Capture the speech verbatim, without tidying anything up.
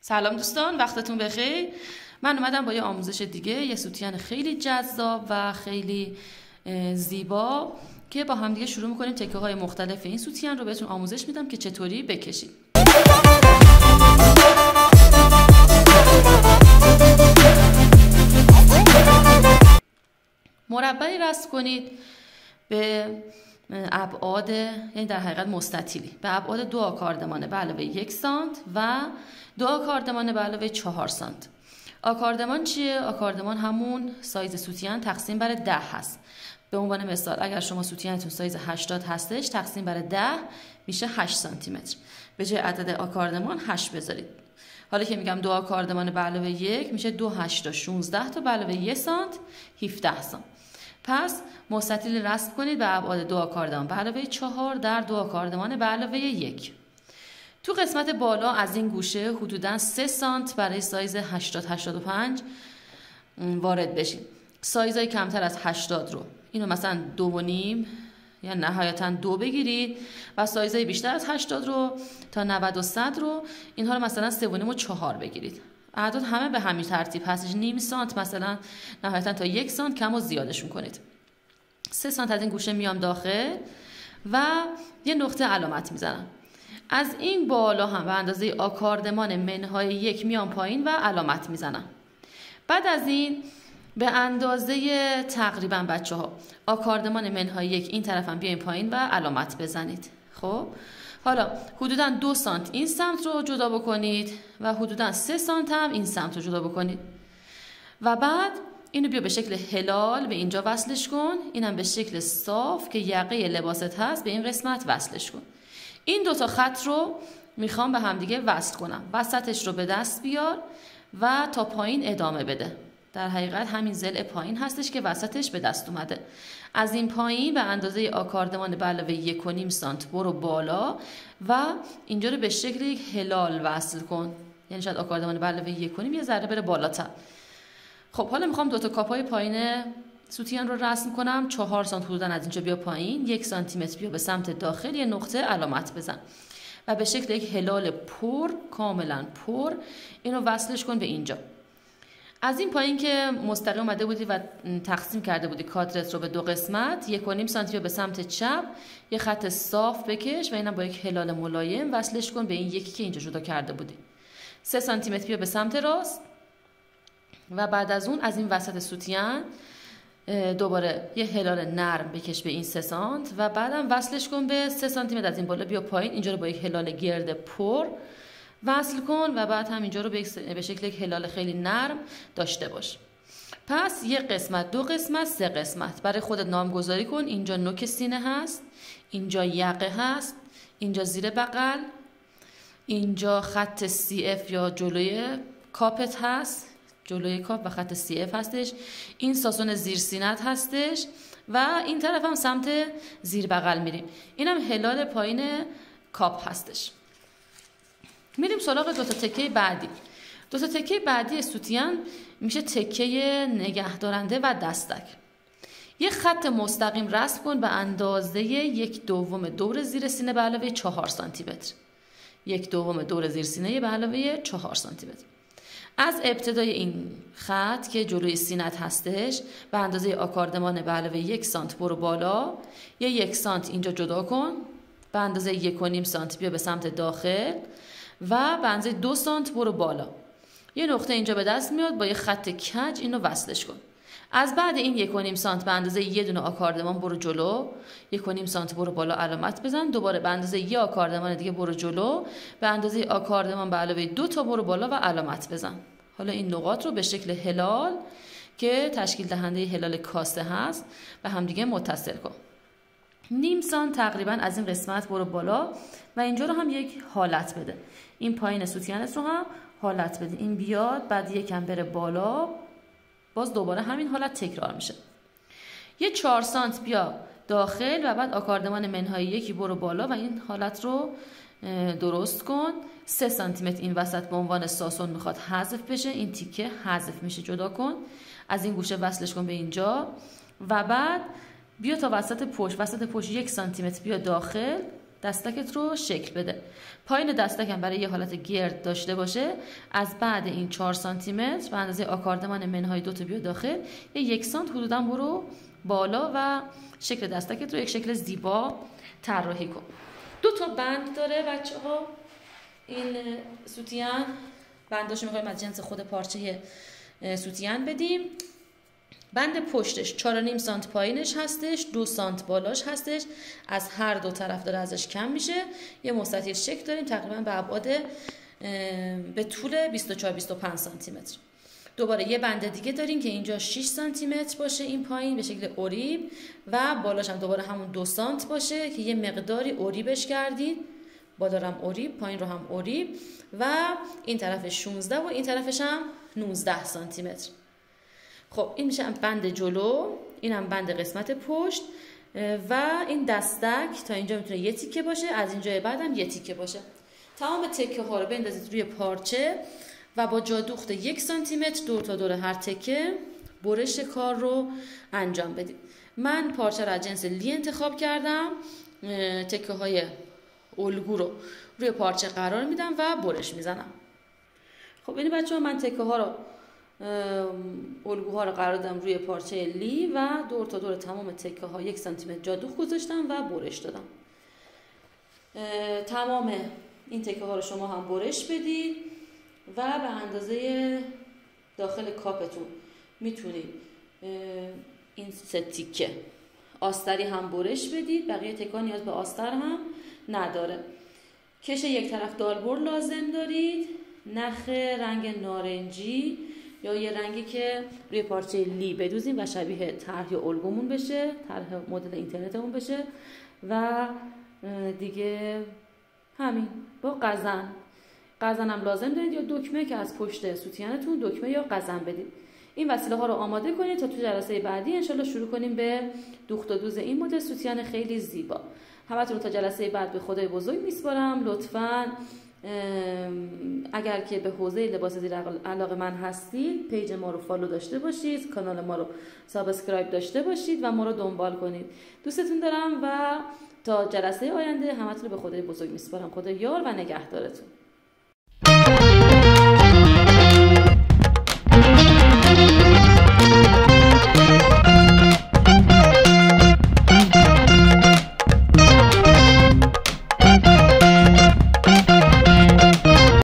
سلام دوستان، وقتتون بخیر. من اومدم با یه آموزش دیگه، یه سوتین خیلی جذاب و خیلی زیبا که با هم دیگه شروع میکنیم تکه های مختلف این سوتین رو بهتون آموزش میدم که چطوری بکشید. مربعی رسم کنید به ابعاد، یعنی در حقیقت مستطیلی، به ابعاد دو آکاردمان به علاوه یک سانت و دو آکاردمان به علاوه چهار سانت. آکاردمان چیه؟ آکاردمان همون سایز سوتین تقسیم بر ده هست. به عنوان مثال اگر شما سوتینتون سایز هشتاد هستش، تقسیم بر ده میشه هشت سانتی متر. به جای عدد آکاردمان هشت بذارید. حالا که میگم دو آکاردمان به علاوه یک میشه دو هشت تا شانزده تا به علاوه یک سانت هفده سانت. پس مستطیل رسم کنید به ابعاد دو آکاردمان به علاوه چهار در دو آکاردمان به علاوه یک. تو قسمت بالا از این گوشه حدوداً سه سانت برای سایز هشتاد هشتاد و پنج وارد بشید. سایزهای کمتر از هشتاد رو، اینو مثلا دو و نیم یا نهایتاً دو بگیرید و سایزهای بیشتر از هشتاد رو تا نود و صد رو، اینها رو مثلا سه و نیم و چهار بگیرید. اعداد همه به همین ترتیب هستش. نیم سانت مثلا نهایتاً تا یک سانت کم و زیادشون کنید. سه سانت از این گوشه میام داخل و یه نقطه علامت میزنم. از این بالا هم به اندازه آکاردمان منهای یک میام پایین و علامت میزنم. بعد از این به اندازه تقریبا بچه ها آکاردمان منهای یک این طرف هم بیاین پایین و علامت بزنید. خب حالا حدودا دو سانت این سمت رو جدا بکنید و حدودا سه سانت هم این سمت رو جدا بکنید و بعد اینو بیا به شکل هلال به اینجا وصلش کن. اینم به شکل صاف که یقه لباست هست به این قسمت وصلش کن. این دوتا خط رو میخوام به هم دیگه وصل کنم. وسطش رو به دست بیار و تا پایین ادامه بده. در حقیقت همین ضلع پایین هستش که وسطش به دست اومده. از این پایین به اندازه آکاردمان به علاوه یک و نیم سانت برو بالا و اینجا رو به شکل یک هلال وصل کن. یعنی شاید آکاردمان به علاوه یک و نیم یه ذره بره بالاتر. خب حالا میخوام دوتا کاپای پایین سوتین رو رسم کنم. چهار سانت حدوداً از اینجا بیا پایین، یک سانتی متر بیا به سمت داخل، یه نقطه علامت بزن و به شکل یک هلال پر، کاملا پر، اینو وصلش کن به اینجا. از این پایین که مستقیم اومده بودی و تقسیم کرده بودی کادرت رو به دو قسمت، یک و نیم سانتی بیا به سمت چپ، یه خط صاف بکش و اینم با یک هلال ملایم وصلش کن به این یکی که اینجا جدا کرده بودی. سه سانتی متر بیا به سمت راست و بعد از اون از این وسط سوتین دوباره یه هلال نرم بکش به این سه سانت و بعدم وصلش کن به سه سانتی متر از این بالا بیا پایین. اینجا رو با یک هلال گرد پر وصل کن و بعد هم اینجا رو به شکل یک هلال خیلی نرم داشته باش. پس یک قسمت، دو قسمت، سه قسمت برای خودت نامگذاری کن. اینجا نوک سینه هست، اینجا یقه هست، اینجا زیر بغل، اینجا خط سی اف یا جلوی کاپت هست، جلوی کاپ و خط سی اف هستش. این ساسون زیر سینت هستش و این طرف هم سمت زیر بغل میریم. اینم هلال پایین کاپ هستش. میریم سراغ دو تا تکه بعدی. دو تا تکه بعدی سوتین میشه تکه نگهدارنده و دستک. یه خط مستقیم رسم کن به اندازه یک دوم دور زیر سینه به علاوه چهار سانتی متر. یک دوم دور زیر سینه به علاوه چهار سانتی متر. از ابتدای این خط که جلوی سینت هستش به اندازه آکاردمان به علاوه یک سانت برو بالا، یه یک سانت اینجا جدا کن، به اندازه یک و نیم سانت بیا به سمت داخل و به اندازه دو سانت برو بالا. یه نقطه اینجا به دست میاد با یه خط کج اینو وصلش کن. از بعد این یک و نیم سانت به اندازه یه دونه آکاردمان برو جلو، یک و نیم سانت برو بالا علامت بزن، دوباره به اندازه یه آکاردمان دیگه برو جلو، به اندازه آکاردمان به علاوه دو تا برو بالا و علامت بزن. حالا این نقاط رو به شکل هلال که تشکیل دهنده هلال کاسه هست به هم دیگه متصل کن. نیم سانت تقریبا از این قسمت برو بالا و اینجا رو هم یک حالت بده. این پایین سوتینت رو هم حالت بده. این بیاد بعد یکم بره بالا، باز دوباره همین حالت تکرار میشه. یه چهار سانت بیا داخل و بعد آکاردمان منهای یکی برو بالا و این حالت رو درست کن. سه سانتی متر این وسط به عنوان ساسون میخواد حذف بشه. این تیکه حذف میشه، جدا کن. از این گوشه وصلش کن به اینجا و بعد بیا تا وسط پشت. وسط پشت یک سانتی متر بیا داخل، دستکت رو شکل بده. پایین دستکم برای یه حالت گرد داشته باشه. از بعد این چهار سانتی متر به اندازه آکاردمان منهای دو تا بیا داخل، یه یک سانت حدوداً برو بالا و شکل دستکت رو یک شکل زیبا طراحی کن. دو تا بند داره بچه‌ها این سوتین. بنداشو می‌خوایم از جنس خود پارچه سوتین بدیم. بند پشتش چهار و نیم سانت پایینش هستش، دو سانت بالاش هستش، از هر دو طرف داره ازش کم میشه. یه مستطیل شکل داریم تقریبا به ابعاد به طول بیست و چهار بیست و پنج سانتی متر. دوباره یه بند دیگه داریم که اینجا شش سانتی متر باشه این پایین به شکل اوریب و بالاش هم دوباره همون دو سانت باشه که یه مقداری اوریبش کردید. بالا رو هم اوریب، پایین رو هم اوریب و این طرف شانزده و این طرفش هم نوزده سانتی متر. خب این میشه بند جلو، این هم بند قسمت پشت و این دستک تا اینجا میتونه یه تیکه باشه، از اینجا بعد هم یه تیکه باشه. تمام تکه ها رو بندازید روی پارچه و با جادوخت یک سانتی متر دور تا دور هر تکه برش کار رو انجام بدید. من پارچه رو از جنس لی انتخاب کردم. تکه های الگو رو روی پارچه قرار میدم و برش میزنم. خب این بچه‌ها من تکه ها رو الگوها رو قرار دادم روی پارچه لی و دور تا دور تمام تکه ها یک سانتی متر جادوخت گذاشتم و برش دادم. تمام این تکه ها رو شما هم برش بدید و به اندازه داخل کاپتون میتونید این سه تیکه آستری هم برش بدید. بقیه تکه ها نیاز به آستر هم نداره. کش یک طرف دالبر لازم دارید، نخ رنگ نارنجی یا یه رنگی که روی پارچه لی بدوزیم و شبیه طرح الگومون بشه، طرح مدل اینترنتمون بشه و دیگه همین. با قزن قزن هم لازم دارید یا دکمه که از پشت سوتیانتون دکمه یا قزن بدید. این وسیله ها رو آماده کنید تا تو جلسه بعدی انشالله شروع کنیم به دوخت و دوز این مدل سوتیان خیلی زیبا. همتون تا جلسه بعد به خدای بزرگ میسپارم. لطفاً اگر که به حوزه لباس زیر علاقه من هستید پیج ما رو فالو داشته باشید، کانال ما رو سابسکرایب داشته باشید و ما رو دنبال کنید. دوستتون دارم و تا جلسه آینده همتون رو به خدای بزرگ میسپارم. خدا یار و نگهدارتون.